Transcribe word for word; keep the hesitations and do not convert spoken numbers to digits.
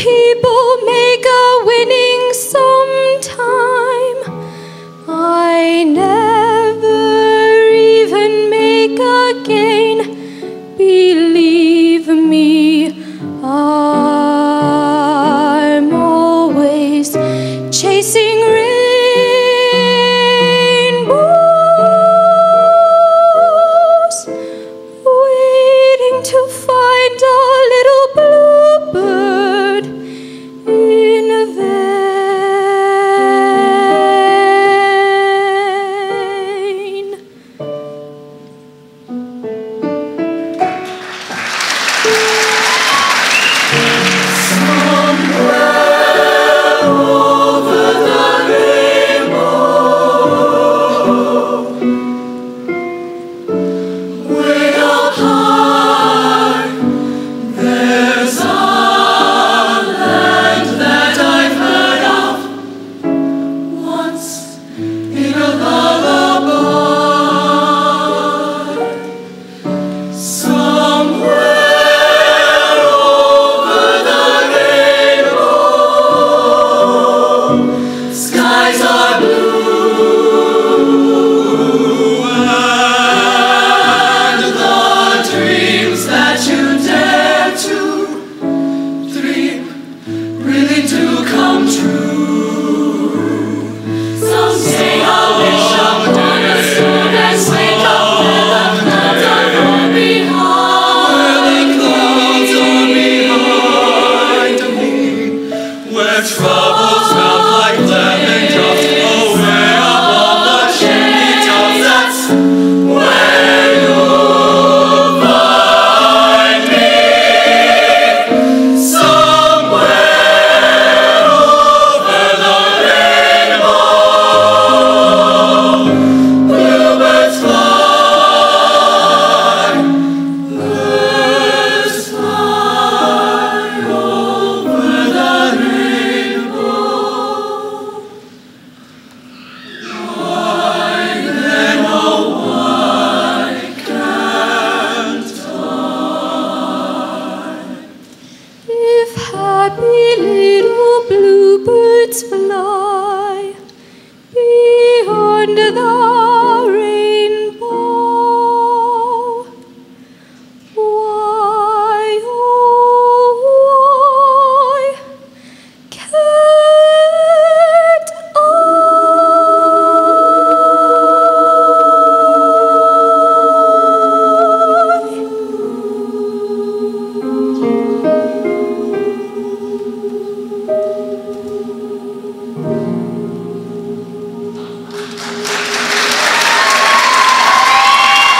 people make a winning sometime. I never even make a gain. Believe me, I'm always chasing rainbows, waiting to find a little bluebird in a vein. Somewhere over the rainbow, way up high, there's a land that I've heard of once in a lullaby. Somewhere over the rainbow, skies are blue, and the dreams that you dare to dream really do come true. Someday I'll wish upon a star and wake up where the clouds are far behind. Where troubles melt like lemon drops away up on the chimney tops. That's where you'll find me. Somewhere over the rainbow, bluebirds fly, birds fly over the rainbow. Why then, oh why can't I? If happy little bluebirds fly beyond the